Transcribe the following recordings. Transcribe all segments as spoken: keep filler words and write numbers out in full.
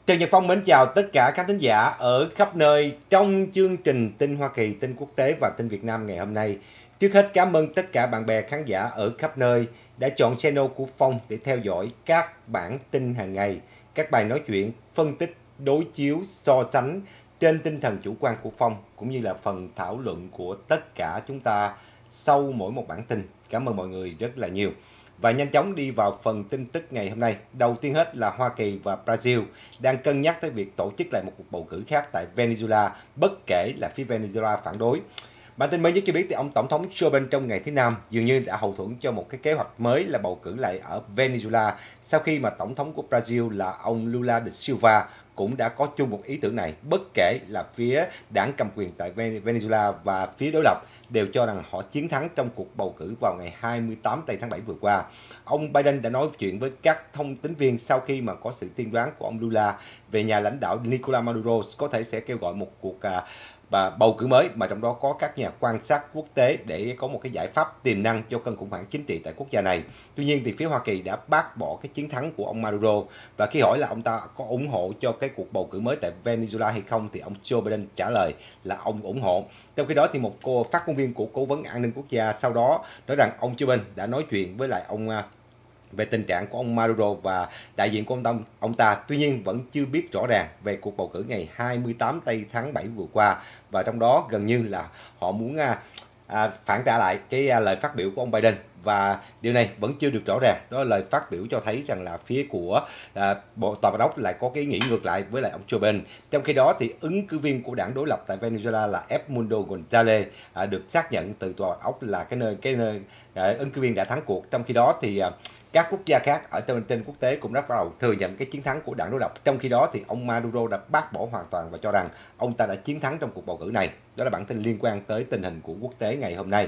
Trần Nhật Phong mến chào tất cả các thính giả ở khắp nơi trong chương trình tin Hoa Kỳ, tin quốc tế và tin Việt Nam ngày hôm nay. Trước hết cảm ơn tất cả bạn bè khán giả ở khắp nơi đã chọn channel của Phong để theo dõi các bản tin hàng ngày, các bài nói chuyện, phân tích, đối chiếu, so sánh trên tinh thần chủ quan của Phong cũng như là phần thảo luận của tất cả chúng ta sau mỗi một bản tin. Cảm ơn mọi người rất là nhiều. Và nhanh chóng đi vào phần tin tức ngày hôm nay. Đầu tiên hết là Hoa Kỳ và Brazil đang cân nhắc tới việc tổ chức lại một cuộc bầu cử khác tại Venezuela, bất kể là phía Venezuela phản đối. Bản tin mới nhất cho biết thì ông Tổng thống Joe Biden trong ngày thứ Năm dường như đã hậu thuẫn cho một cái kế hoạch mới là bầu cử lại ở Venezuela sau khi mà Tổng thống của Brazil là ông Lula da Silva cũng đã có chung một ý tưởng này, bất kể là phía đảng cầm quyền tại Venezuela và phía đối lập đều cho rằng họ chiến thắng trong cuộc bầu cử vào ngày hai mươi tám tây tháng bảy vừa qua. Ông Biden đã nói chuyện với các thông tín viên sau khi mà có sự tiên đoán của ông Lula về nhà lãnh đạo Nicolás Maduro có thể sẽ kêu gọi một cuộc à, và bầu cử mới mà trong đó có các nhà quan sát quốc tế để có một cái giải pháp tiềm năng cho cơn khủng hoảng chính trị tại quốc gia này. Tuy nhiên thì phía Hoa Kỳ đã bác bỏ cái chiến thắng của ông Maduro, và khi hỏi là ông ta có ủng hộ cho cái cuộc bầu cử mới tại Venezuela hay không thì ông Joe Biden trả lời là ông ủng hộ. Trong khi đó thì một cô phát ngôn viên của Cố vấn An ninh Quốc gia sau đó nói rằng ông Joe Biden đã nói chuyện với lại ông về tình trạng của ông Maduro và đại diện của ông, Tông, ông ta, tuy nhiên vẫn chưa biết rõ ràng về cuộc bầu cử ngày hai mươi tám tây tháng bảy vừa qua, và trong đó gần như là họ muốn à, à, phản trả lại cái à, lời phát biểu của ông Biden, và điều này vẫn chưa được rõ ràng. Đó là lời phát biểu cho thấy rằng là phía của à, bộ tòa bạch ốc lại có cái nghĩ ngược lại với lại ông Joe Biden. Trong khi đó thì ứng cử viên của đảng đối lập tại Venezuela là Edmundo Gonzalez à, được xác nhận từ tòa bạch ốc là cái nơi cái nơi à, ứng cử viên đã thắng cuộc. Trong khi đó thì à, các quốc gia khác ở trên, trên quốc tế cũng đã bắt đầu thừa nhận cái chiến thắng của đảng đối lập. Trong khi đó thì ông Maduro đã bác bỏ hoàn toàn và cho rằng ông ta đã chiến thắng trong cuộc bầu cử này. Đó là bản tin liên quan tới tình hình của quốc tế ngày hôm nay.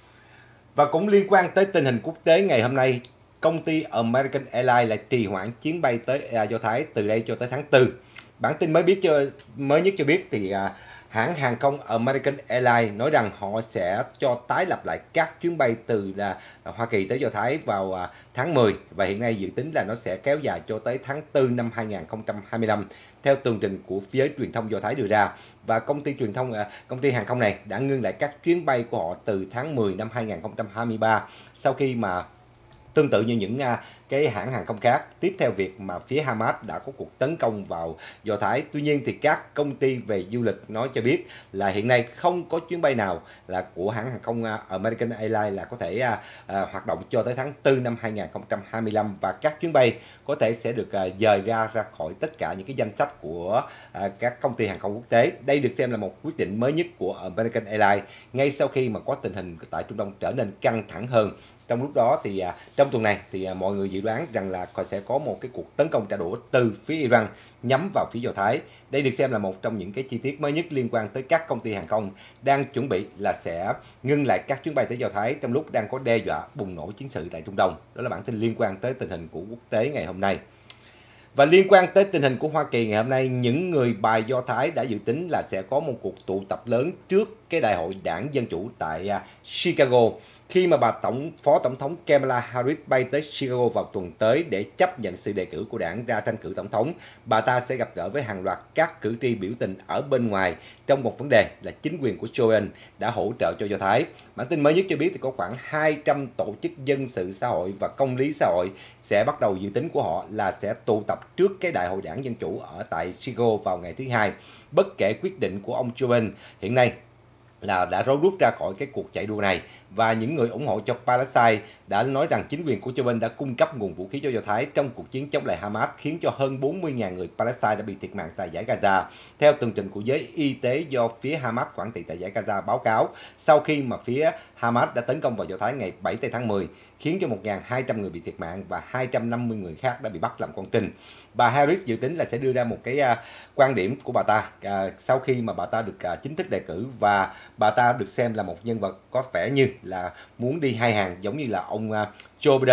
Và cũng liên quan tới tình hình quốc tế ngày hôm nay, công ty American Airlines lại trì hoãn chuyến bay tới Do Thái từ đây cho tới tháng tư. Bản tin mới biết cho mới nhất cho biết thì à, hãng hàng không American Airlines nói rằng họ sẽ cho tái lập lại các chuyến bay từ là Hoa Kỳ tới Do Thái vào à, tháng mười, và hiện nay dự tính là nó sẽ kéo dài cho tới tháng tư năm hai nghìn không trăm hai mươi lăm theo tường trình của phía truyền thông Do Thái đưa ra. Và công ty truyền thông à, công ty hàng không này đã ngưng lại các chuyến bay của họ từ tháng mười năm hai nghìn không trăm hai mươi ba sau khi mà tương tự như những uh, cái hãng hàng không khác, tiếp theo việc mà phía Hamas đã có cuộc tấn công vào Do Thái. Tuy nhiên thì các công ty về du lịch nói cho biết là hiện nay không có chuyến bay nào là của hãng hàng không uh, American Airlines là có thể uh, uh, hoạt động cho tới tháng tư năm hai nghìn không trăm hai mươi lăm, và các chuyến bay có thể sẽ được uh, dời ra ra khỏi tất cả những cái danh sách của uh, các công ty hàng không quốc tế. Đây được xem là một quyết định mới nhất của American Airlines ngay sau khi mà có tình hình tại Trung Đông trở nên căng thẳng hơn. Trong lúc đó thì à, trong tuần này thì à, mọi người dự đoán rằng là sẽ có một cái cuộc tấn công trả đũa từ phía Iran nhắm vào phía Do Thái. Đây được xem là một trong những cái chi tiết mới nhất liên quan tới các công ty hàng không đang chuẩn bị là sẽ ngưng lại các chuyến bay tới Do Thái trong lúc đang có đe dọa bùng nổ chiến sự tại Trung Đông. Đó là bản tin liên quan tới tình hình của quốc tế ngày hôm nay. Và liên quan tới tình hình của Hoa Kỳ ngày hôm nay, những người bài Do Thái đã dự tính là sẽ có một cuộc tụ tập lớn trước cái đại hội đảng Dân Chủ tại uh, Chicago, khi mà bà tổng phó tổng thống Kamala Harris bay tới Chicago vào tuần tới để chấp nhận sự đề cử của đảng ra tranh cử tổng thống. Bà ta sẽ gặp gỡ với hàng loạt các cử tri biểu tình ở bên ngoài trong một vấn đề là chính quyền của Joe Biden đã hỗ trợ cho Do Thái. Bản tin mới nhất cho biết thì có khoảng hai trăm tổ chức dân sự xã hội và công lý xã hội sẽ bắt đầu dự tính của họ là sẽ tụ tập trước cái đại hội đảng Dân Chủ ở tại Chicago vào ngày thứ Hai. Bất kể quyết định của ông Joe Biden hiện nay là đã rút ra khỏi cái cuộc chạy đua này, và những người ủng hộ cho Palestine đã nói rằng chính quyền của Joe Biden đã cung cấp nguồn vũ khí cho Do Thái trong cuộc chiến chống lại Hamas, khiến cho hơn bốn mươi nghìn người Palestine đã bị thiệt mạng tại giải Gaza. Theo tường trình của giới y tế do phía Hamas quản trị tại giải Gaza báo cáo, sau khi mà phía Hamas đã tấn công vào Do Thái ngày bảy tây tháng mười, khiến cho một nghìn hai trăm người bị thiệt mạng và hai trăm năm mươi người khác đã bị bắt làm con tin. Bà Harris dự tính là sẽ đưa ra một cái uh, quan điểm của bà ta uh, sau khi mà bà ta được uh, chính thức đề cử, và bà ta được xem là một nhân vật có vẻ như là muốn đi hai hàng giống như là ông uh, Joe Biden.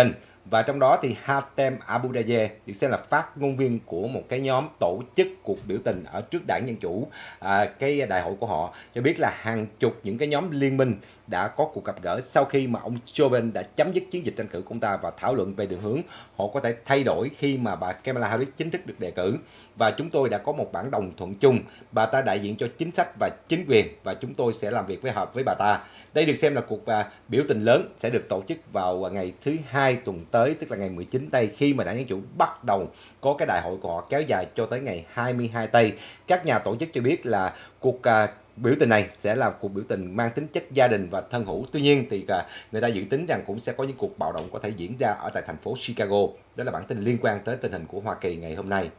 Và trong đó thì Hatem Abudaya được xem là phát ngôn viên của một cái nhóm tổ chức cuộc biểu tình ở trước đảng Dân Chủ, à, cái đại hội của họ, cho biết là hàng chục những cái nhóm liên minh đã có cuộc gặp gỡ sau khi mà ông Joe Biden đã chấm dứt chiến dịch tranh cử của ông ta và thảo luận về đường hướng họ có thể thay đổi khi mà bà Kamala Harris chính thức được đề cử. Và chúng tôi đã có một bản đồng thuận chung, bà ta đại diện cho chính sách và chính quyền và chúng tôi sẽ làm việc với hợp với bà ta. Đây được xem là cuộc à, biểu tình lớn sẽ được tổ chức vào ngày thứ hai tuần tới, tức là ngày mười chín tây, khi mà đảng Dân Chủ bắt đầu có cái đại hội của họ kéo dài cho tới ngày hai mươi hai tây. Các nhà tổ chức cho biết là cuộc à, biểu tình này sẽ là cuộc biểu tình mang tính chất gia đình và thân hữu. Tuy nhiên thì à, người ta dự tính rằng cũng sẽ có những cuộc bạo động có thể diễn ra ở tại thành phố Chicago. Đó là bản tin liên quan tới tình hình của Hoa Kỳ ngày hôm nay.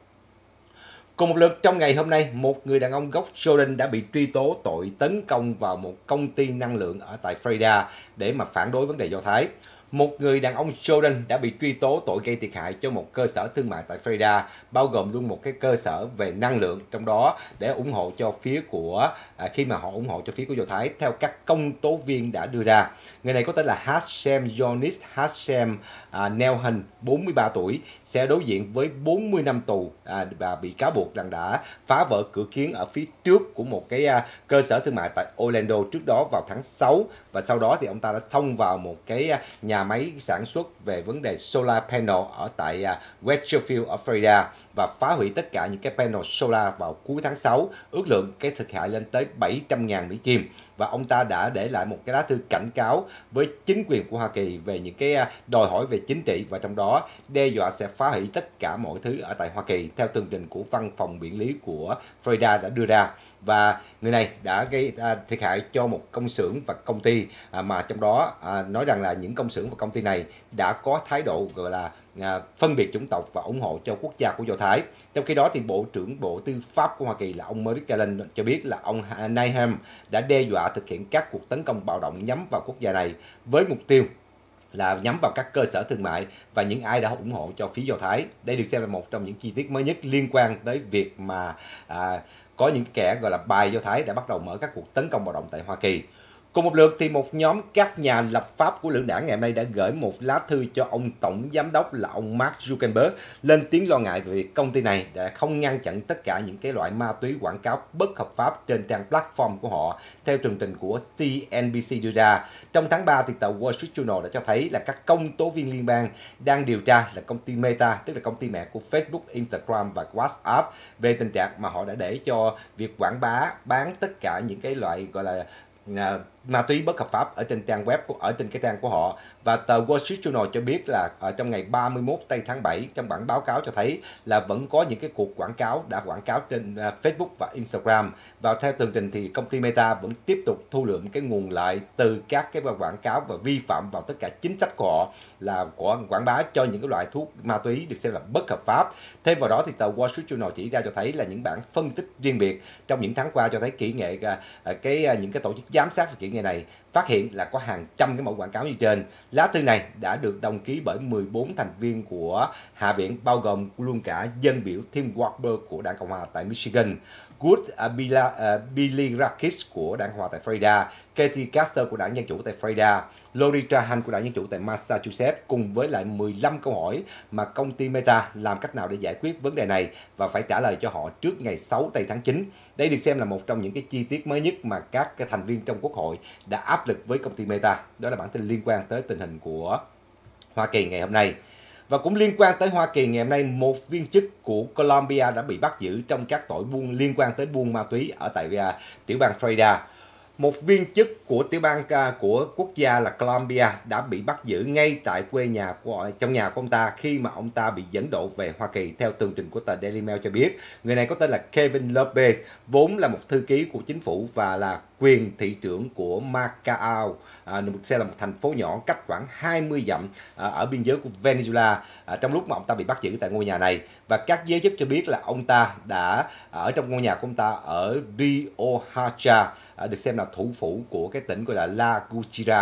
Cùng một lượt trong ngày hôm nay, một người đàn ông gốc Jordan đã bị truy tố tội tấn công vào một công ty năng lượng ở tại Florida để mà phản đối vấn đề Do Thái. Một người đàn ông Jordan đã bị truy tố tội gây thiệt hại cho một cơ sở thương mại tại Florida, bao gồm luôn một cái cơ sở về năng lượng, trong đó để ủng hộ cho phía của à, khi mà họ ủng hộ cho phía của Do Thái, theo các công tố viên đã đưa ra. Người này có tên là Hashem Yonis Hashem à, Nelhan, bốn mươi ba tuổi, sẽ đối diện với bốn mươi năm tù à, và bị cáo buộc rằng đã phá vỡ cửa kiến ở phía trước của một cái à, cơ sở thương mại tại Orlando trước đó vào tháng sáu, và sau đó thì ông ta đã xông vào một cái à, nhà máy sản xuất về vấn đề solar panel ở tại à, Westerfield ở Florida và phá hủy tất cả những cái panel solar vào cuối tháng sáu, ước lượng cái thiệt hại lên tới bảy trăm nghìn Mỹ Kim. Và ông ta đã để lại một cái lá thư cảnh cáo với chính quyền của Hoa Kỳ về những cái đòi hỏi về chính trị, và trong đó đe dọa sẽ phá hủy tất cả mọi thứ ở tại Hoa Kỳ, theo tường trình của văn phòng biện lý của Florida đã đưa ra. Và người này đã gây à, thiệt hại cho một công xưởng và công ty à, mà trong đó à, nói rằng là những công xưởng và công ty này đã có thái độ gọi là à, phân biệt chủng tộc và ủng hộ cho quốc gia của Do Thái. Trong khi đó thì Bộ trưởng Bộ Tư pháp của Hoa Kỳ là ông Merrick Garland cho biết là ông Nahum đã đe dọa thực hiện các cuộc tấn công bạo động nhắm vào quốc gia này với mục tiêu là nhắm vào các cơ sở thương mại và những ai đã ủng hộ cho phía Do Thái. Đây được xem là một trong những chi tiết mới nhất liên quan tới việc mà à, có những kẻ gọi là bài Do Thái đã bắt đầu mở các cuộc tấn công bạo động tại Hoa Kỳ. Cùng một lượt thì một nhóm các nhà lập pháp của lưỡng đảng ngày hôm nay đã gửi một lá thư cho ông tổng giám đốc là ông Mark Zuckerberg, lên tiếng lo ngại về việc công ty này đã không ngăn chặn tất cả những cái loại ma túy quảng cáo bất hợp pháp trên trang platform của họ, theo tường trình của C N B C đưa ra. Trong tháng ba thì tờ Wall Street Journal đã cho thấy là các công tố viên liên bang đang điều tra là công ty Meta, tức là công ty mẹ của Facebook, Instagram và WhatsApp, về tình trạng mà họ đã để cho việc quảng bá bán tất cả những cái loại gọi là uh, ma túy bất hợp pháp ở trên trang web của ở trên cái trang của họ. Và tờ Wall Street Journal cho biết là ở trong ngày ba mươi mốt tây tháng bảy, trong bản báo cáo cho thấy là vẫn có những cái cuộc quảng cáo đã quảng cáo trên uh, Facebook và Instagram. Và theo tường trình thì công ty Meta vẫn tiếp tục thu lượm cái nguồn lợi từ các cái quảng cáo và vi phạm vào tất cả chính sách của họ, là của quảng bá cho những cái loại thuốc ma túy được xem là bất hợp pháp. Thêm vào đó thì tờ Wall Street Journal chỉ ra cho thấy là những bản phân tích riêng biệt trong những tháng qua cho thấy kỹ nghệ uh, cái uh, những cái tổ chức giám sát về kỹ nghệ này phát hiện là có hàng trăm cái mẫu quảng cáo như trên. Lá thư này đã được đồng ký bởi mười bốn thành viên của Hạ viện, bao gồm luôn cả dân biểu Tim Walker của Đảng Cộng hòa tại Michigan, Good uh, Billy Rakis của Đảng Cộng hòa tại Florida, Katie Caster của Đảng Dân Chủ tại Florida, Lori Trahan của Đảng Dân Chủ tại Massachusetts, cùng với lại mười lăm câu hỏi mà công ty Meta làm cách nào để giải quyết vấn đề này và phải trả lời cho họ trước ngày sáu tây tháng chín. Đây được xem là một trong những cái chi tiết mới nhất mà các cái thành viên trong Quốc hội đã áp lực với công ty Meta. Đó là bản tin liên quan tới tình hình của Hoa Kỳ ngày hôm nay. Và cũng liên quan tới Hoa Kỳ ngày hôm nay, một viên chức của Colombia đã bị bắt giữ trong các tội buôn liên quan tới buôn ma túy ở tại uh, tiểu bang Florida. Một viên chức của tiểu bang uh, của quốc gia là Colombia đã bị bắt giữ ngay tại quê nhà của trong nhà của ông ta khi mà ông ta bị dẫn độ về Hoa Kỳ, theo tường trình của tờ Daily Mail cho biết. Người này có tên là Kevin Lopez, vốn là một thư ký của chính phủ và là quyền thị trưởng của Macao, à, được xem là một thành phố nhỏ cách khoảng hai mươi dặm à, ở biên giới của Venezuela, à, trong lúc mà ông ta bị bắt giữ tại ngôi nhà này. Và các giới chức cho biết là ông ta đã ở trong ngôi nhà của ông ta ở Riohacha, à, được xem là thủ phủ của cái tỉnh gọi là La Guajira,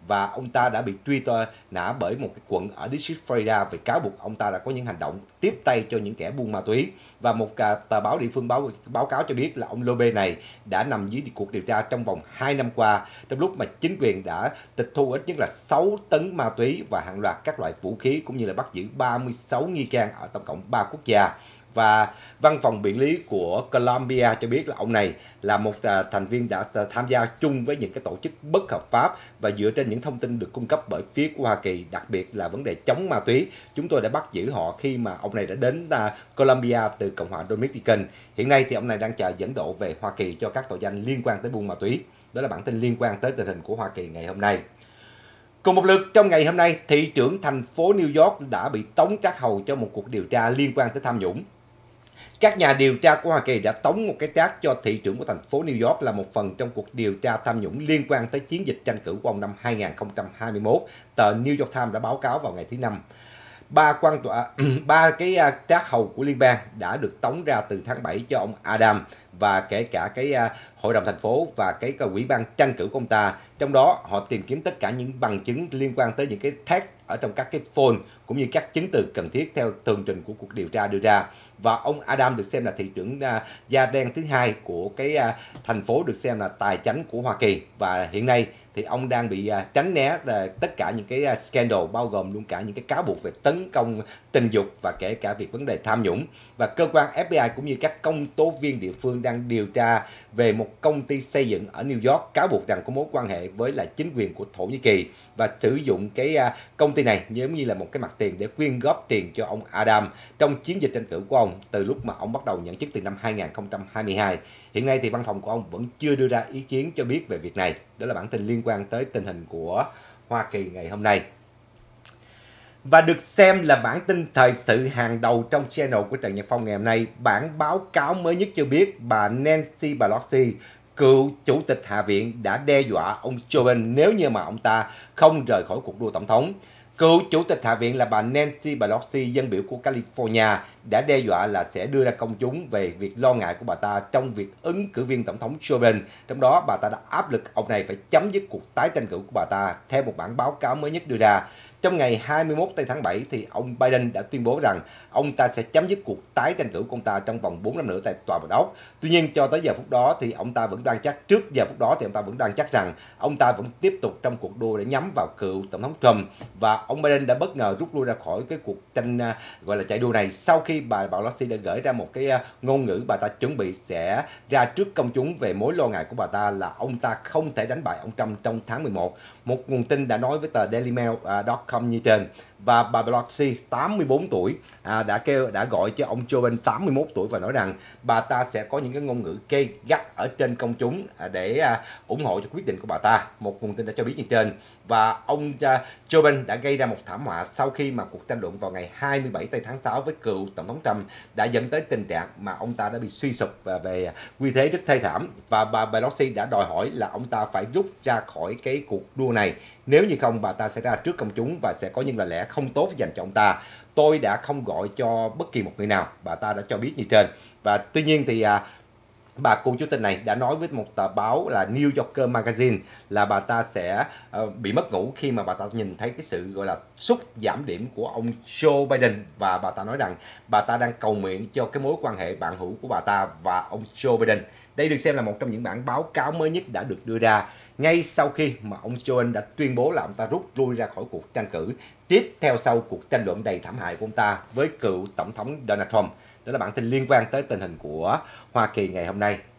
và ông ta đã bị truy tố nã bởi một cái quận ở District Florida về cáo buộc ông ta đã có những hành động tiếp tay cho những kẻ buôn ma túy. Và một tờ báo địa phương báo báo cáo cho biết là ông Lobe này đã nằm dưới cuộc điều tra trong vòng hai năm qua, trong lúc mà chính quyền đã tịch thu ít nhất là sáu tấn ma túy và hàng loạt các loại vũ khí, cũng như là bắt giữ ba mươi sáu nghi can ở tổng cộng ba quốc gia. Và văn phòng biện lý của Colombia cho biết là ông này là một thành viên đã tham gia chung với những cái tổ chức bất hợp pháp, và dựa trên những thông tin được cung cấp bởi phía của Hoa Kỳ, đặc biệt là vấn đề chống ma túy, chúng tôi đã bắt giữ họ khi mà ông này đã đến Colombia từ Cộng hòa Dominican. Hiện nay thì ông này đang chờ dẫn độ về Hoa Kỳ cho các tội danh liên quan tới buôn ma túy. Đó là bản tin liên quan tới tình hình của Hoa Kỳ ngày hôm nay. Cùng một lượt, trong ngày hôm nay, thị trưởng thành phố New York đã bị tống trác hầu cho một cuộc điều tra liên quan tới tham nhũng. Các nhà điều tra của Hoa Kỳ đã tống một cái trác cho thị trưởng của thành phố New York là một phần trong cuộc điều tra tham nhũng liên quan tới chiến dịch tranh cử của ông năm hai nghìn không trăm hai mươi mốt. Tờ New York Times đã báo cáo vào ngày thứ Năm. Ba quan tòa, ba cái trác hầu của liên bang đã được tống ra từ tháng bảy cho ông Adam, và kể cả cái hội đồng thành phố và cái ủy ban tranh cử của ông ta. Trong đó họ tìm kiếm tất cả những bằng chứng liên quan tới những cái text ở trong các cái phone, cũng như các chứng từ cần thiết theo tường trình của cuộc điều tra đưa ra. Và ông Adam được xem là thị trưởng uh, da đen thứ hai của cái uh, thành phố được xem là tài chánh của Hoa Kỳ, và hiện nay thì ông đang bị uh, tránh né uh, tất cả những cái uh, scandal, bao gồm luôn cả những cái cáo buộc về tấn công tình dục và kể cả việc vấn đề tham nhũng. Và cơ quan F B I cũng như các công tố viên địa phương đang điều tra về một công ty xây dựng ở New York cáo buộc rằng có mối quan hệ với lại chính quyền của Thổ Nhĩ Kỳ, và sử dụng cái uh, công ty này giống như là một cái mặt tiền để quyên góp tiền cho ông Adam trong chiến dịch tranh cử của ông từ lúc mà ông bắt đầu nhận chức từ năm hai nghìn không trăm hai mươi hai. Hiện nay thì văn phòng của ông vẫn chưa đưa ra ý kiến cho biết về việc này. Đó là bản tin liên quan tới tình hình của Hoa Kỳ ngày hôm nay. Và được xem là bản tin thời sự hàng đầu trong channel của Trần Nhật Phong ngày hôm nay, bản báo cáo mới nhất cho biết bà Nancy Pelosi, cựu chủ tịch Hạ viện, đã đe dọa ông Joe Biden nếu như mà ông ta không rời khỏi cuộc đua tổng thống. Cựu chủ tịch Hạ viện là bà Nancy Pelosi, dân biểu của California, đã đe dọa là sẽ đưa ra công chúng về việc lo ngại của bà ta trong việc ứng cử viên tổng thống Joe Biden. Trong đó, bà ta đã áp lực ông này phải chấm dứt cuộc tái tranh cử của bà ta, theo một bản báo cáo mới nhất đưa ra. Trong ngày hai mươi mốt tháng bảy thì ông Biden đã tuyên bố rằng ông ta sẽ chấm dứt cuộc tái tranh cử của ông ta trong vòng bốn năm nữa tại Tòa Bạch Ốc. Tuy nhiên cho tới giờ phút đó thì ông ta vẫn đoan chắc trước giờ phút đó thì ông ta vẫn đoan chắc rằng ông ta vẫn tiếp tục trong cuộc đua để nhắm vào cựu tổng thống Trump, và ông Biden đã bất ngờ rút lui ra khỏi cái cuộc tranh gọi là chạy đua này sau khi bà Pelosi đã gửi ra một cái ngôn ngữ bà ta chuẩn bị sẽ ra trước công chúng về mối lo ngại của bà ta là ông ta không thể đánh bại ông Trump trong tháng mười một. Một nguồn tin đã nói với tờ Daily Mail chấm com như trên. Và bà Pelosi, tám mươi bốn tuổi, à, đã kêu đã gọi cho ông Joe Biden, tám mươi mốt tuổi, và nói rằng bà ta sẽ có những cái ngôn ngữ gay gắt ở trên công chúng à, để à, ủng hộ cho quyết định của bà ta. Một nguồn tin đã cho biết như trên. Và ông à, Joe Biden đã gây ra một thảm họa sau khi mà cuộc tranh luận vào ngày hai mươi bảy tháng sáu với cựu tổng thống Trump đã dẫn tới tình trạng mà ông ta đã bị suy sụp và về uy thế rất thê thảm. Và bà Pelosi đã đòi hỏi là ông ta phải rút ra khỏi cái cuộc đua này, nếu như không bà ta sẽ ra trước công chúng và sẽ có những lời lẽ không tốt dành cho ông ta. Tôi đã không gọi cho bất kỳ một người nào, bà ta đã cho biết như trên. Và tuy nhiên thì à, bà cựu chủ tịch này đã nói với một tờ báo là New Yorker Magazine là bà ta sẽ uh, bị mất ngủ khi mà bà ta nhìn thấy cái sự gọi là sút giảm điểm của ông Joe Biden, và bà ta nói rằng bà ta đang cầu nguyện cho cái mối quan hệ bạn hữu của bà ta và ông Joe Biden. Đây được xem là một trong những bản báo cáo mới nhất đã được đưa ra ngay sau khi mà ông Joe Biden đã tuyên bố là ông ta rút lui ra khỏi cuộc tranh cử, tiếp theo sau cuộc tranh luận đầy thảm hại của ông ta với cựu tổng thống Donald Trump. Đó là bản tin liên quan tới tình hình của Hoa Kỳ ngày hôm nay.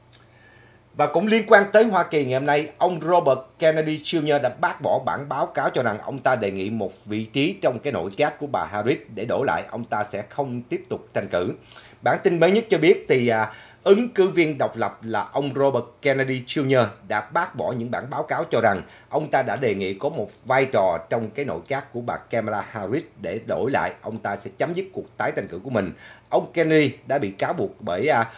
Và cũng liên quan tới Hoa Kỳ ngày hôm nay, ông Robert Kennedy Junior đã bác bỏ bản báo cáo cho rằng ông ta đề nghị một vị trí trong cái nội các của bà Harris để đổi lại ông ta sẽ không tiếp tục tranh cử. Bản tin mới nhất cho biết thì à, ứng cử viên độc lập là ông Robert Kennedy Junior đã bác bỏ những bản báo cáo cho rằng ông ta đã đề nghị có một vai trò trong cái nội các của bà Kamala Harris để đổi lại ông ta sẽ chấm dứt cuộc tái tranh cử của mình. Ông Kennedy đã bị cáo buộc bởi à,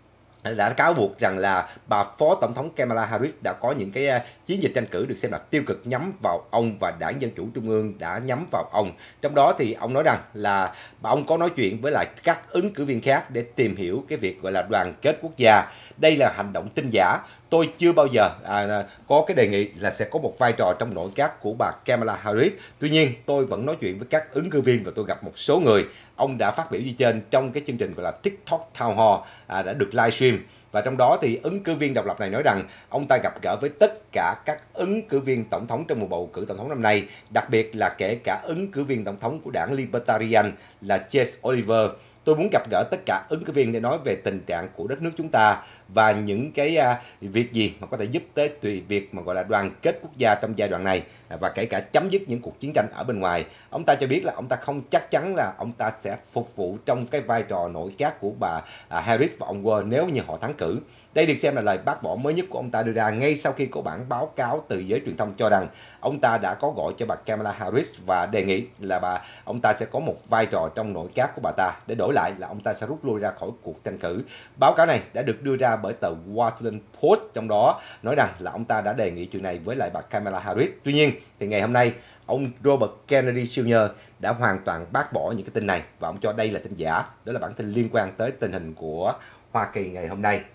đã cáo buộc rằng là bà phó tổng thống Kamala Harris đã có những cái uh, chiến dịch tranh cử được xem là tiêu cực nhắm vào ông, và đảng Dân Chủ Trung ương đã nhắm vào ông. Trong đó thì ông nói rằng là bà ông có nói chuyện với lại các ứng cử viên khác để tìm hiểu cái việc gọi là đoàn kết quốc gia. Đây là hành động tin giả. tôi chưa bao giờ à, có cái đề nghị là sẽ có một vai trò trong nội các của bà Kamala Harris. Tuy nhiên, tôi vẫn nói chuyện với các ứng cử viên và tôi gặp một số người, ông đã phát biểu như trên trong cái chương trình gọi là TikTok Town Hall à, đã được livestream. Và trong đó thì ứng cử viên độc lập này nói rằng ông ta gặp gỡ với tất cả các ứng cử viên tổng thống trong mùa bầu cử tổng thống năm nay, đặc biệt là kể cả ứng cử viên tổng thống của đảng Libertarian là Chase Oliver. Tôi muốn gặp gỡ tất cả ứng cử viên để nói về tình trạng của đất nước chúng ta và những cái uh, việc gì mà có thể giúp tới tùy việc mà gọi là đoàn kết quốc gia trong giai đoạn này và kể cả chấm dứt những cuộc chiến tranh ở bên ngoài. Ông ta cho biết là ông ta không chắc chắn là ông ta sẽ phục vụ trong cái vai trò nội các của bà uh, Harris và ông Wall nếu như họ thắng cử. Đây được xem là lời bác bỏ mới nhất của ông ta đưa ra ngay sau khi có bản báo cáo từ giới truyền thông cho rằng ông ta đã có gọi cho bà Kamala Harris và đề nghị là bà ông ta sẽ có một vai trò trong nội các của bà ta, để đổi lại là ông ta sẽ rút lui ra khỏi cuộc tranh cử. Báo cáo này đã được đưa ra bởi tờ Washington Post, trong đó nói rằng là ông ta đã đề nghị chuyện này với lại bà Kamala Harris. Tuy nhiên thì ngày hôm nay ông Robert Kennedy Junior đã hoàn toàn bác bỏ những cái tin này và ông cho đây là tin giả. Đó là bản tin liên quan tới tình hình của Hoa Kỳ ngày hôm nay.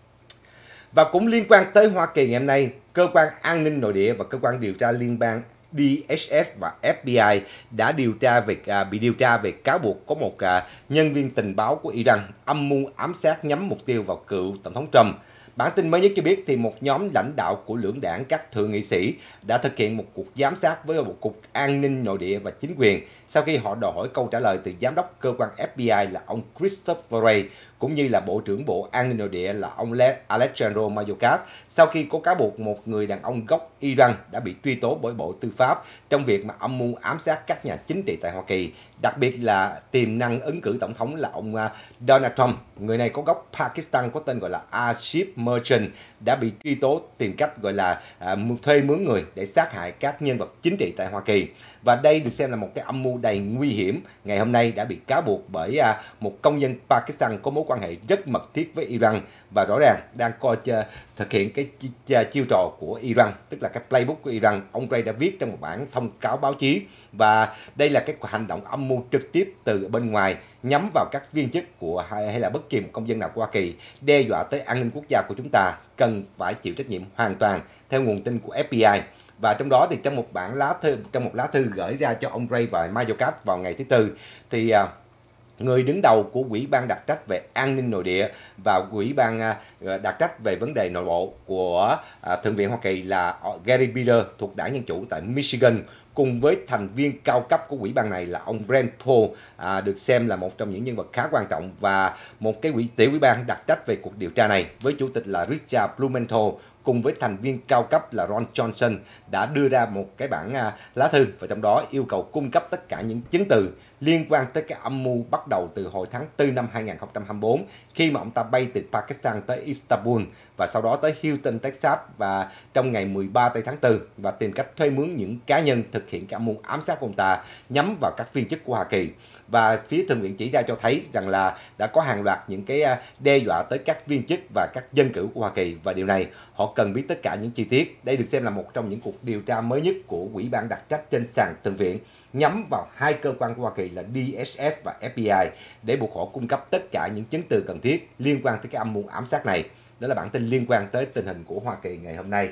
Và cũng liên quan tới Hoa Kỳ ngày hôm nay, Cơ quan An ninh Nội địa và Cơ quan Điều tra Liên bang D H S và F B I đã điều tra về à, bị điều tra về cáo buộc có một à, nhân viên tình báo của Iran âm mưu ám sát nhắm mục tiêu vào cựu Tổng thống Trump. Bản tin mới nhất cho biết thì một nhóm lãnh đạo của lưỡng đảng các thượng nghị sĩ đã thực hiện một cuộc giám sát với một cục an ninh nội địa và chính quyền sau khi họ đòi hỏi câu trả lời từ giám đốc cơ quan F B I là ông Christopher Wray cũng như là Bộ trưởng Bộ An ninh Nội địa là ông Alejandro Mayorkas sau khi có cáo buộc một người đàn ông gốc Iran đã bị truy tố bởi Bộ Tư pháp trong việc mà âm mưu ám sát các nhà chính trị tại Hoa Kỳ, đặc biệt là tiềm năng ứng cử tổng thống là ông Donald Trump. Người này có gốc Pakistan có tên gọi là Ashif Merchant đã bị truy tố tìm cách gọi là à, thuê mướn người để sát hại các nhân vật chính trị tại Hoa Kỳ. Và đây được xem là một cái âm mưu đầy nguy hiểm. Ngày hôm nay đã bị cáo buộc bởi à, một công dân Pakistan có mối quan hệ rất mật thiết với Iran và rõ ràng đang coi uh, thực hiện cái chi, uh, chiêu trò của Iran, tức là cái playbook của Iran. Ông Wray đã viết trong một bản thông cáo báo chí và đây là cái hành động âm mưu trực tiếp từ bên ngoài nhắm vào các viên chức của hay, hay là bất kỳ một công dân nào của Hoa Kỳ, đe dọa tới an ninh quốc gia của chúng ta, cần phải chịu trách nhiệm hoàn toàn theo nguồn tin của F B I. Và trong đó thì trong một bản lá thư trong một lá thư gửi ra cho ông Wray và Mayorkas vào ngày thứ Tư thì uh, người đứng đầu của Ủy ban đặc trách về an ninh nội địa và Ủy ban đặc trách về vấn đề nội bộ của Thượng viện Hoa Kỳ là Gary Bieder thuộc Đảng Dân Chủ tại Michigan, cùng với thành viên cao cấp của ủy ban này là ông Rand Paul, à, được xem là một trong những nhân vật khá quan trọng, và một cái ủy tiểu ủy ban đặc trách về cuộc điều tra này với chủ tịch là Richard Blumenthal cùng với thành viên cao cấp là Ron Johnson đã đưa ra một cái bản à, lá thư, và trong đó yêu cầu cung cấp tất cả những chứng từ liên quan tới cái âm mưu bắt đầu từ hồi tháng tư năm hai nghìn không trăm hai mươi tư khi mà ông ta bay từ Pakistan tới Istanbul và sau đó tới Houston, Texas và trong ngày mười ba tháng tư, và tìm cách thuê mướn những cá nhân thực hiện cái âm mưu ám sát của ông ta nhắm vào các viên chức của Hoa Kỳ. Và phía Thượng viện chỉ ra cho thấy rằng là đã có hàng loạt những cái đe dọa tới các viên chức và các dân cử của Hoa Kỳ, và điều này họ cần biết tất cả những chi tiết. Đây được xem là một trong những cuộc điều tra mới nhất của Ủy ban đặc trách trên sàn Thượng viện nhắm vào hai cơ quan của Hoa Kỳ là D H S và F B I để buộc họ cung cấp tất cả những chứng từ cần thiết liên quan tới cái âm mưu ám sát này. Đó là bản tin liên quan tới tình hình của Hoa Kỳ ngày hôm nay.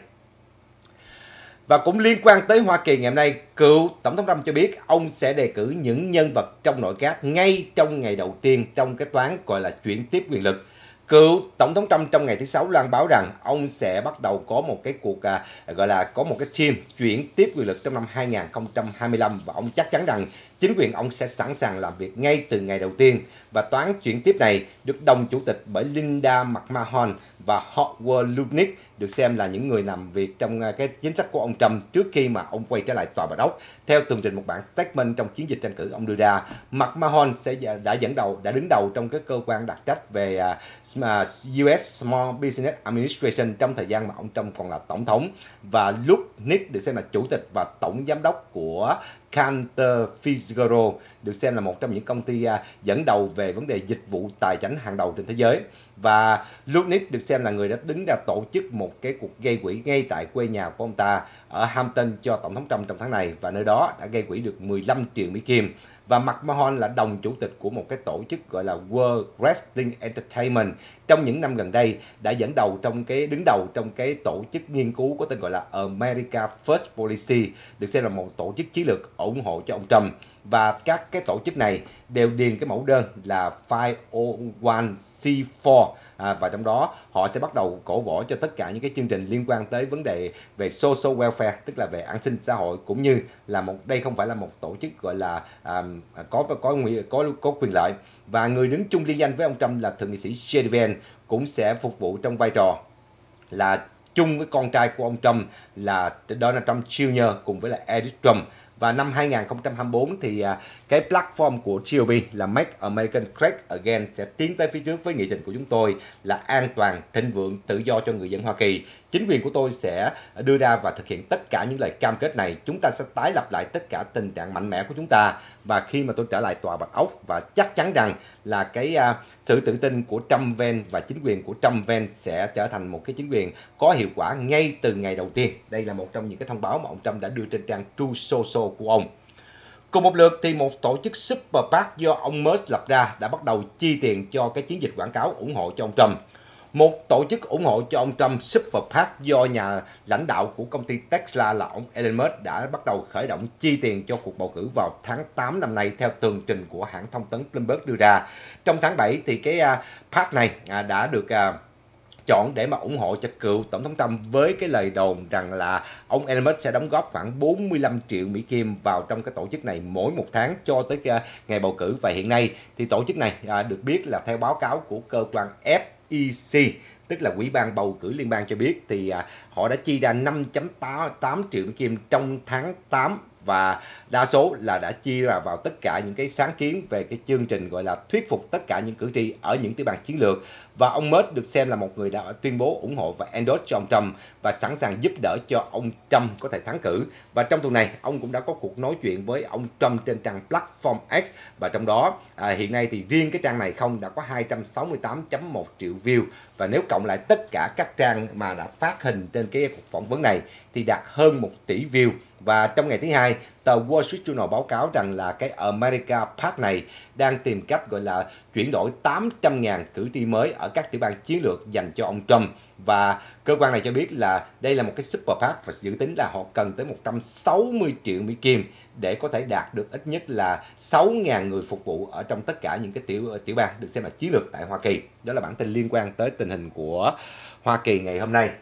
Và cũng liên quan tới Hoa Kỳ ngày hôm nay, cựu Tổng thống Trump cho biết ông sẽ đề cử những nhân vật trong nội các ngay trong ngày đầu tiên trong cái toán gọi là chuyển tiếp quyền lực. Cựu Tổng thống Trump trong ngày thứ Sáu loan báo rằng ông sẽ bắt đầu có một cái cuộc à, gọi là có một cái team chuyển tiếp quyền lực trong năm hai nghìn không trăm hai mươi lăm, và ông chắc chắn rằng chính quyền ông sẽ sẵn sàng làm việc ngay từ ngày đầu tiên. Và toán chuyển tiếp này được đồng chủ tịch bởi Linda McMahon và Howard Lutnick, được xem là những người làm việc trong cái chính sách của ông Trump trước khi mà ông quay trở lại Tòa Bạch Ốc. Theo tường trình một bản statement trong chiến dịch tranh cử ông đưa ra, McMahon sẽ đã dẫn đầu đã đứng đầu trong cái cơ quan đặc trách về uh, U S Small Business Administration trong thời gian mà ông Trump còn là tổng thống, và Lutnick được xem là chủ tịch và tổng giám đốc của Cantor Fitzgerald, được xem là một trong những công ty uh, dẫn đầu về vấn đề dịch vụ tài chính hàng đầu trên thế giới. Và Lutnick được xem là người đã đứng ra tổ chức một cái cuộc gây quỹ ngay tại quê nhà của ông ta ở Hampton cho Tổng thống Trump trong tháng này, và nơi đó đã gây quỹ được mười lăm triệu Mỹ Kim. và McMahon là đồng chủ tịch của một cái tổ chức gọi là World Wrestling Entertainment trong những năm gần đây, đã dẫn đầu trong cái đứng đầu trong cái tổ chức nghiên cứu có tên gọi là America First Policy, được xem là một tổ chức chiến lược ủng hộ cho ông Trump. Và các cái tổ chức này đều điền cái mẫu đơn là năm không một C bốn, à, và trong đó họ sẽ bắt đầu cổ vũ cho tất cả những cái chương trình liên quan tới vấn đề về social welfare, tức là về an sinh xã hội, cũng như là một đây không phải là một tổ chức gọi là à, có có có có quyền lợi. Và người đứng chung liên danh với ông Trump là thượng nghị sĩ J D Vance cũng sẽ phục vụ trong vai trò là chung với con trai của ông Trump là Donald Trump Junior cùng với là Eric Trump. Và năm hai nghìn không trăm hai mươi tư thì uh, cái platform của G O P là Make America Great Again sẽ tiến tới phía trước với nghị trình của chúng tôi là an toàn, thịnh vượng, tự do cho người dân Hoa Kỳ. Chính quyền của tôi sẽ đưa ra và thực hiện tất cả những lời cam kết này. Chúng ta sẽ tái lập lại tất cả tình trạng mạnh mẽ của chúng ta. Và khi mà tôi trở lại tòa Bạch Ốc, và chắc chắn rằng là cái uh, sự tự tin của Trump Vance và chính quyền của Trump Vance sẽ trở thành một cái chính quyền có hiệu quả ngay từ ngày đầu tiên. Đây là một trong những cái thông báo mà ông Trump đã đưa trên trang Truth Social của ông. Cùng một lượt thì một tổ chức Super PAC do ông Musk lập ra đã bắt đầu chi tiền cho cái chiến dịch quảng cáo ủng hộ cho ông Trump. Một tổ chức ủng hộ cho ông Trump, Super PAC, do nhà lãnh đạo của công ty Tesla là ông Elon Musk đã bắt đầu khởi động chi tiền cho cuộc bầu cử vào tháng tám năm nay theo tường trình của hãng thông tấn Bloomberg đưa ra. Trong tháng bảy thì cái uh, PAC này uh, đã được uh, chọn để mà ủng hộ cho cựu tổng thống Trump với cái lời đồn rằng là ông Elon Musk sẽ đóng góp khoảng bốn mươi lăm triệu Mỹ Kim vào trong cái tổ chức này mỗi một tháng cho tới ngày bầu cử. Và hiện nay thì tổ chức này à, được biết là theo báo cáo của cơ quan F E C, tức là Ủy ban bầu cử liên bang cho biết, thì à, họ đã chi ra năm phẩy tám triệu Mỹ Kim trong tháng tám, và đa số là đã chia ra vào tất cả những cái sáng kiến về cái chương trình gọi là thuyết phục tất cả những cử tri ở những tiểu bang chiến lược. Và ông Musk được xem là một người đã tuyên bố ủng hộ và endorse cho ông Trump và sẵn sàng giúp đỡ cho ông Trump có thể thắng cử. Và trong tuần này ông cũng đã có cuộc nói chuyện với ông Trump trên trang platform X, và trong đó à, hiện nay thì riêng cái trang này không đã có hai trăm sáu mươi tám phẩy một triệu view, và nếu cộng lại tất cả các trang mà đã phát hình trên cái cuộc phỏng vấn này thì đạt hơn một tỷ view. Và trong ngày thứ hai, tờ Wall Street Journal báo cáo rằng là cái America PAC này đang tìm cách gọi là chuyển đổi tám trăm nghìn cử tri mới ở các tiểu bang chiến lược dành cho ông Trump. Và cơ quan này cho biết là đây là một cái super PAC và dự tính là họ cần tới một trăm sáu mươi triệu Mỹ Kim để có thể đạt được ít nhất là sáu nghìn người phục vụ ở trong tất cả những cái tiểu tiểu bang được xem là chiến lược tại Hoa Kỳ. Đó là bản tin liên quan tới tình hình của Hoa Kỳ ngày hôm nay.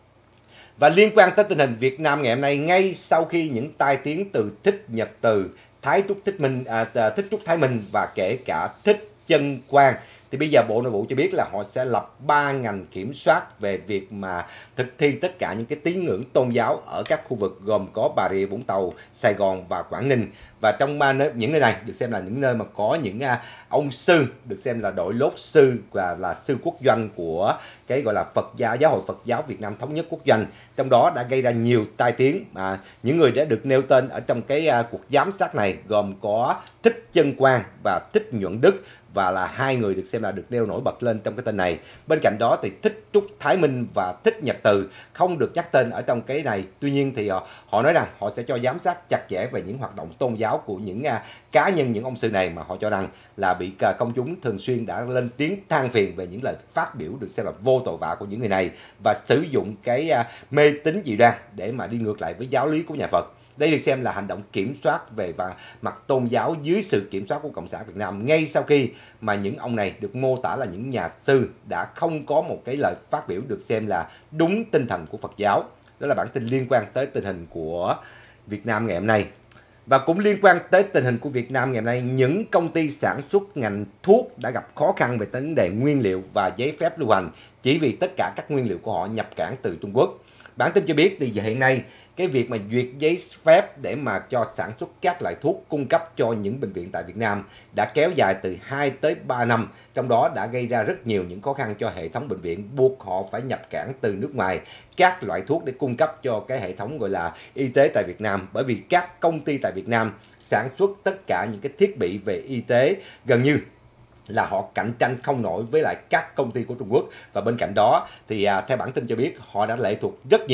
Và liên quan tới tình hình Việt Nam ngày hôm nay, ngay sau khi những tai tiếng từ Thích Nhật Từ, Thái Trúc Thích Minh, à, Thích Trúc Thái Minh và kể cả Thích Chân Quang, thì bây giờ Bộ Nội vụ cho biết là họ sẽ lập ba ngành kiểm soát về việc mà thực thi tất cả những cái tín ngưỡng tôn giáo ở các khu vực gồm có Bà Rịa Vũng Tàu, Sài Gòn và Quảng Ninh. Và trong ba nơi, những nơi này được xem là những nơi mà có những uh, ông sư được xem là đội lốt sư và là sư quốc doanh của cái gọi là Phật giáo giáo hội Phật giáo Việt Nam Thống nhất Quốc doanh, trong đó đã gây ra nhiều tai tiếng. Mà những người đã được nêu tên ở trong cái uh, cuộc giám sát này gồm có Thích Chân Quang và Thích Nhuận Đức, và là hai người được xem là được nêu nổi bật lên trong cái tên này. Bên cạnh đó thì Thích Trúc Thái Minh và Thích Nhật Từ không được nhắc tên ở trong cái này. Tuy nhiên thì họ, họ nói rằng họ sẽ cho giám sát chặt chẽ về những hoạt động tôn giáo của những uh, cá nhân, những ông sư này mà họ cho rằng là bị uh, công chúng thường xuyên đã lên tiếng than phiền về những lời phát biểu được xem là vô tội vạ của những người này và sử dụng cái uh, mê tín dị đoan để mà đi ngược lại với giáo lý của nhà Phật. Đây được xem là hành động kiểm soát về và mặt tôn giáo dưới sự kiểm soát của Cộng sản Việt Nam, ngay sau khi mà những ông này được mô tả là những nhà sư đã không có một cái lời phát biểu được xem là đúng tinh thần của Phật giáo. Đó là bản tin liên quan tới tình hình của Việt Nam ngày hôm nay. Và cũng liên quan tới tình hình của Việt Nam ngày hôm nay, những công ty sản xuất ngành thuốc đã gặp khó khăn về vấn đề nguyên liệu và giấy phép lưu hành chỉ vì tất cả các nguyên liệu của họ nhập cảng từ Trung Quốc. Bản tin cho biết thì hiện nay cái việc mà duyệt giấy phép để mà cho sản xuất các loại thuốc cung cấp cho những bệnh viện tại Việt Nam đã kéo dài từ hai tới ba năm, trong đó đã gây ra rất nhiều những khó khăn cho hệ thống bệnh viện, buộc họ phải nhập cảng từ nước ngoài các loại thuốc để cung cấp cho cái hệ thống gọi là y tế tại Việt Nam, bởi vì các công ty tại Việt Nam sản xuất tất cả những cái thiết bị về y tế gần như là họ cạnh tranh không nổi với lại các công ty của Trung Quốc. Và bên cạnh đó thì à, theo bản tin cho biết họ đã lệ thuộc rất nhiều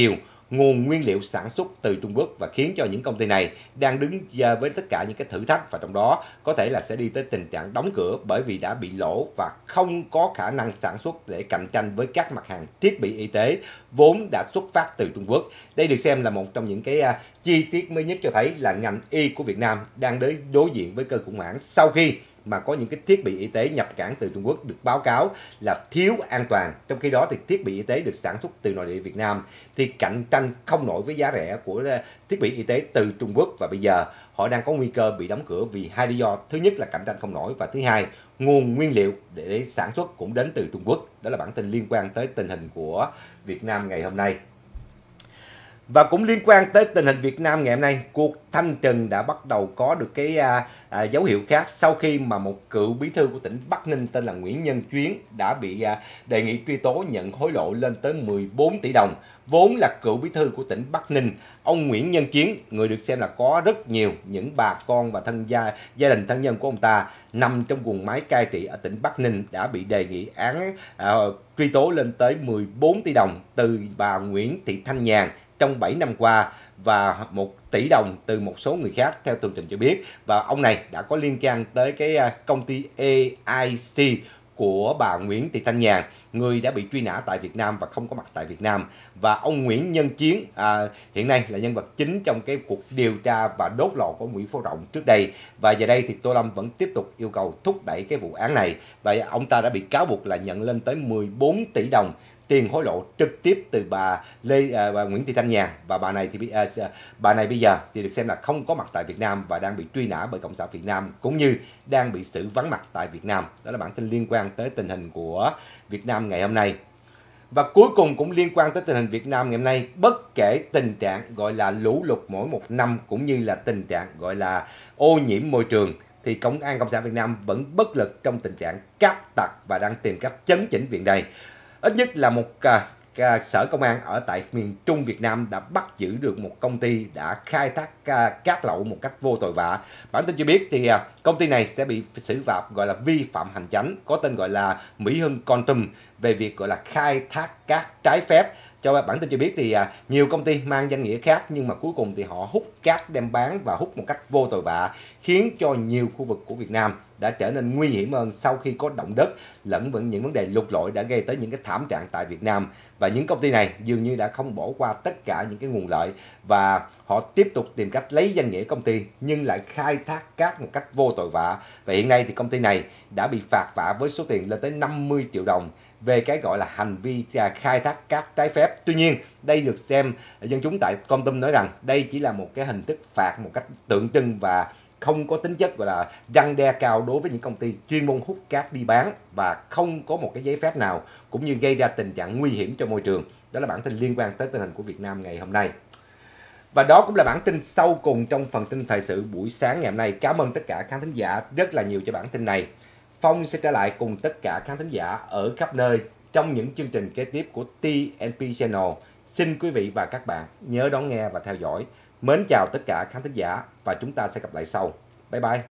nguồn nguyên liệu sản xuất từ Trung Quốc và khiến cho những công ty này đang đứng với tất cả những cái thử thách, và trong đó có thể là sẽ đi tới tình trạng đóng cửa bởi vì đã bị lỗ và không có khả năng sản xuất để cạnh tranh với các mặt hàng thiết bị y tế vốn đã xuất phát từ Trung Quốc. Đây được xem là một trong những cái uh, chi tiết mới nhất cho thấy là ngành y của Việt Nam đang đối đối diện với cơn khủng hoảng sau khi mà có những cái thiết bị y tế nhập cảng từ Trung Quốc được báo cáo là thiếu an toàn. Trong khi đó thì thiết bị y tế được sản xuất từ nội địa Việt Nam thì cạnh tranh không nổi với giá rẻ của thiết bị y tế từ Trung Quốc, và bây giờ họ đang có nguy cơ bị đóng cửa vì hai lý do. Thứ nhất là cạnh tranh không nổi, và thứ hai, nguồn nguyên liệu để sản xuất cũng đến từ Trung Quốc. Đó là bản tin liên quan tới tình hình của Việt Nam ngày hôm nay. Và cũng liên quan tới tình hình Việt Nam ngày hôm nay, cuộc thanh trừng đã bắt đầu có được cái à, à, dấu hiệu khác sau khi mà một cựu bí thư của tỉnh Bắc Ninh tên là Nguyễn Nhân Chuyến đã bị à, đề nghị truy tố nhận hối lộ lên tới mười bốn tỷ đồng. Vốn là cựu bí thư của tỉnh Bắc Ninh, ông Nguyễn Nhân Chuyến, người được xem là có rất nhiều những bà con và thân gia gia đình thân nhân của ông ta nằm trong guồng máy cai trị ở tỉnh Bắc Ninh, đã bị đề nghị án à, truy tố lên tới mười bốn tỷ đồng từ bà Nguyễn Thị Thanh Nhàn trong bảy năm qua và một tỷ đồng từ một số người khác theo tường trình cho biết. Và ông này đã có liên quan tới cái công ty a i xê của bà Nguyễn Thị Thanh Nhàn, người đã bị truy nã tại Việt Nam và không có mặt tại Việt Nam. Và ông Nguyễn Nhân Chuyến à, hiện nay là nhân vật chính trong cái cuộc điều tra và đốt lò của Nguyễn Phú Trọng trước đây. Và giờ đây thì Tô Lâm vẫn tiếp tục yêu cầu thúc đẩy cái vụ án này, và ông ta đã bị cáo buộc là nhận lên tới mười bốn tỷ đồng tiền hối lộ trực tiếp từ bà Lê à, bà Nguyễn Thị Thanh Nhàn. Và bà này thì à, bà này bây giờ thì được xem là không có mặt tại Việt Nam và đang bị truy nã bởi Cộng sản Việt Nam, cũng như đang bị xử vắng mặt tại Việt Nam. Đó là bản tin liên quan tới tình hình của Việt Nam ngày hôm nay. Và cuối cùng cũng liên quan tới tình hình Việt Nam ngày hôm nay, bất kể tình trạng gọi là lũ lụt mỗi một năm cũng như là tình trạng gọi là ô nhiễm môi trường, thì Công an Cộng sản Việt Nam vẫn bất lực trong tình trạng cát tặc và đang tìm cách chấn chỉnh việc này. Ít nhất là một à, à, sở công an ở tại miền Trung Việt Nam đã bắt giữ được một công ty đã khai thác à, cát lậu một cách vô tội vạ. Bản tin cho biết thì à, công ty này sẽ bị xử phạt gọi là vi phạm hành chánh, có tên gọi là Mỹ Hưng Quantum, về việc gọi là khai thác cát trái phép. Cho bản tin cho biết thì à, nhiều công ty mang danh nghĩa khác nhưng mà cuối cùng thì họ hút cát đem bán và hút một cách vô tội vạ, khiến cho nhiều khu vực của Việt Nam đã trở nên nguy hiểm hơn sau khi có động đất lẫn vẫn những vấn đề lụt lội đã gây tới những cái thảm trạng tại Việt Nam. Và những công ty này dường như đã không bỏ qua tất cả những cái nguồn lợi và họ tiếp tục tìm cách lấy danh nghĩa công ty nhưng lại khai thác cát một cách vô tội vạ. Và hiện nay thì công ty này đã bị phạt vạ với số tiền lên tới năm mươi triệu đồng về cái gọi là hành vi khai thác cát trái phép. Tuy nhiên, đây được xem dân chúng tại Kon Tum nói rằng đây chỉ là một cái hình thức phạt một cách tượng trưng và không có tính chất gọi là răn đe cao đối với những công ty chuyên môn hút cát đi bán và không có một cái giấy phép nào, cũng như gây ra tình trạng nguy hiểm cho môi trường. Đó là bản tin liên quan tới tình hình của Việt Nam ngày hôm nay. Và đó cũng là bản tin sau cùng trong phần tin thời sự buổi sáng ngày hôm nay. Cảm ơn tất cả khán thính giả rất là nhiều cho bản tin này. Phong sẽ trở lại cùng tất cả khán thính giả ở khắp nơi trong những chương trình kế tiếp của tê en pê Channel. Xin quý vị và các bạn nhớ đón nghe và theo dõi. Mến chào tất cả khán thính giả và chúng ta sẽ gặp lại sau. Bye bye.